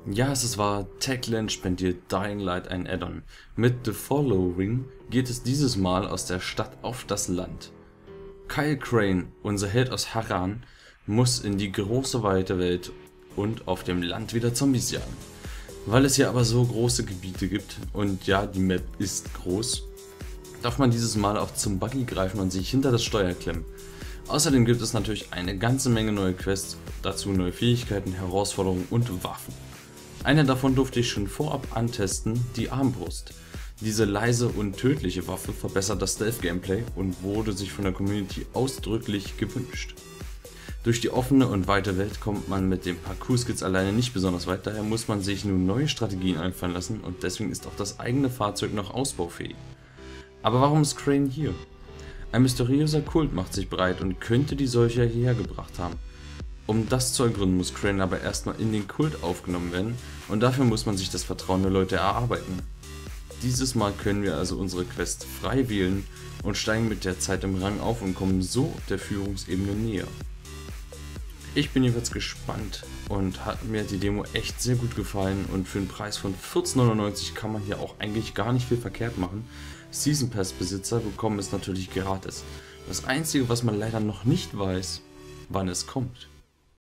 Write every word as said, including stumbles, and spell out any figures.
Ja, es ist wahr, Techland spendiert Dying Light ein Add-on. Mit The Following geht es dieses Mal aus der Stadt auf das Land. Kyle Crane, unser Held aus Harran, muss in die große weite Welt und auf dem Land wieder Zombies jagen. Weil es hier aber so große Gebiete gibt, und ja, die Map ist groß, darf man dieses Mal auch zum Buggy greifen und sich hinter das Steuer klemmen. Außerdem gibt es natürlich eine ganze Menge neue Quests, dazu neue Fähigkeiten, Herausforderungen und Waffen. Eine davon durfte ich schon vorab antesten, die Armbrust. Diese leise und tödliche Waffe verbessert das Stealth-Gameplay und wurde sich von der Community ausdrücklich gewünscht. Durch die offene und weite Welt kommt man mit den Parkour-Skills alleine nicht besonders weit, daher muss man sich nun neue Strategien einfallen lassen und deswegen ist auch das eigene Fahrzeug noch ausbaufähig. Aber warum ist Crane hier? Ein mysteriöser Kult macht sich breit und könnte die Seuche hierher gebracht haben. Um das zu ergründen, muss Crane aber erstmal in den Kult aufgenommen werden und dafür muss man sich das Vertrauen der Leute erarbeiten. Dieses Mal können wir also unsere Quest frei wählen und steigen mit der Zeit im Rang auf und kommen so der Führungsebene näher. Ich bin jedenfalls gespannt und hat mir die Demo echt sehr gut gefallen und für einen Preis von vierzehn neunundneunzig kann man hier auch eigentlich gar nicht viel verkehrt machen. Season Pass Besitzer bekommen es natürlich gratis. Das einzige, was man leider noch nicht weiß, wann es kommt.